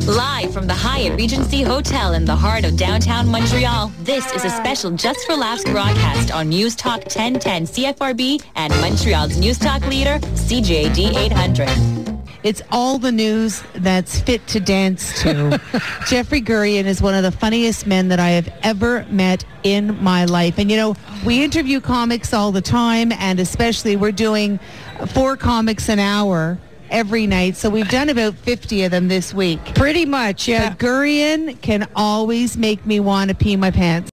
Live from the Hyatt Regency Hotel in the heart of downtown Montreal, this is a special Just for Laughs broadcast on News Talk 1010 CFRB and Montreal's News Talk leader, CJAD 800. It's all the news that's fit to dance to. Jeffrey Gurian is one of the funniest men that I have ever met in my life. And, you know, we interview comics all the time, and especially we're doing 4 comics an hour every night. So we've done about 50 of them this week. Pretty much, yeah. But Gurian can always make me want to pee my pants.